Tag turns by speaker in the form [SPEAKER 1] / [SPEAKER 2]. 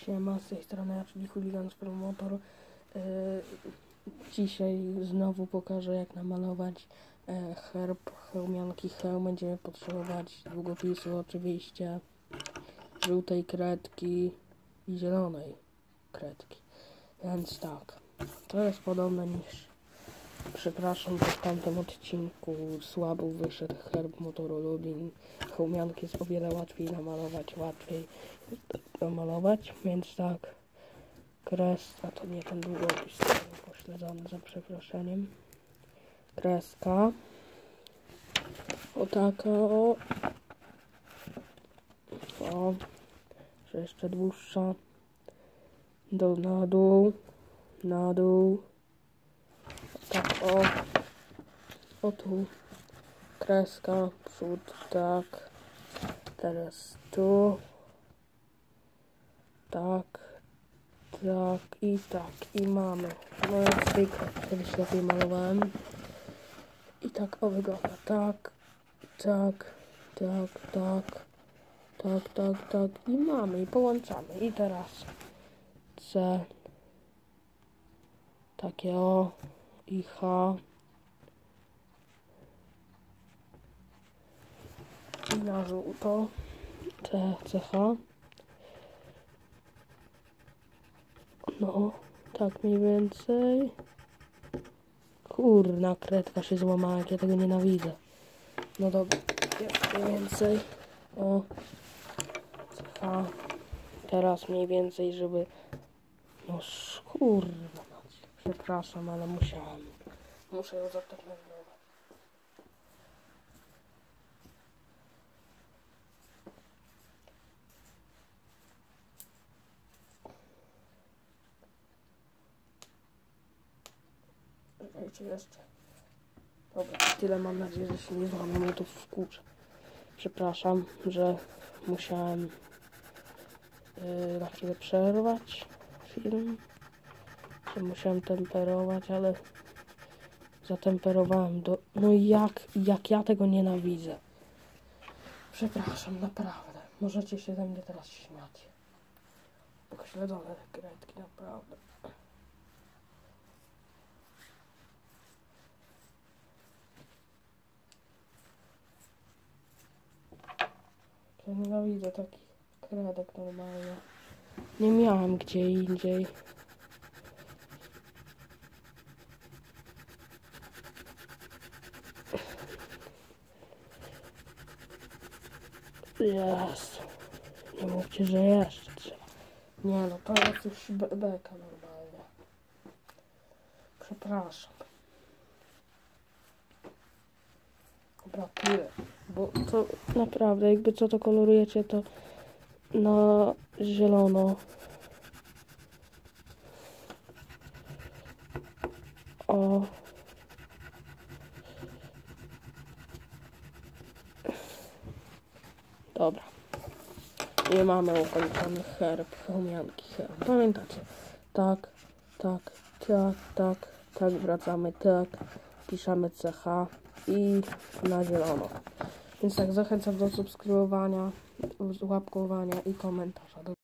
[SPEAKER 1] Siema, z tej strony ja, czyli Hooligan z Promotor. Dzisiaj znowu pokażę, jak namalować herb chełmianki Chełm. Będziemy potrzebować długopisu oczywiście, żółtej kredki i zielonej kredki. Więc tak, to jest podobne niż, przepraszam, że w tamtym odcinku słabo wyszedł herb Motoru Lublin. Chełmianki jest o wiele łatwiej namalować, więc tak, kreska, to nie ten długopis, pośledzony, za przeproszeniem, kreska, o taka, że jeszcze dłuższa, na dół, tak, o tu, kreska, przód, tak, teraz tu, tak, i mamy. No jak zwykle, kiedyś lepiej malowałem. I tak o wygląda. Tak. I mamy. I połączamy. I teraz C. Takie O. I H. I na żółto. CH. No, tak mniej więcej. Kurna, kredka się złamała, jak ja tego nienawidzę. No dobra, mniej więcej. O, CH. Teraz mniej więcej, żeby... No kurwa, przepraszam, ale musiałem. Muszę ją zatemperować. Czy jeszcze? Dobra, tyle, mam nadzieję, że się nie złamie, mnie to wkurza. Przepraszam, że musiałem na chwilę przerwać film, że musiałem temperować, ale zatemperowałem do... No jak ja tego nienawidzę. Przepraszam, naprawdę. Możecie się ze mnie teraz śmiać. Pośledzone kredki, naprawdę. Ja nienawidzę takich kredek normalnie. Nie miałem gdzie indziej. Jezu. Nie mówcie, że jeszcze trzeba. Nie no, to jest już beka normalnie. Przepraszam. Dobra, tyle. Bo to naprawdę, jakby co to kolorujecie, to na zielono. O. Dobra. I mamy ukończony herb chełmianki Chełm. Pamiętacie? Tak, wracamy, piszemy CH i na zielono. Więc tak, zachęcam do subskrybowania, łapkowania i komentarza.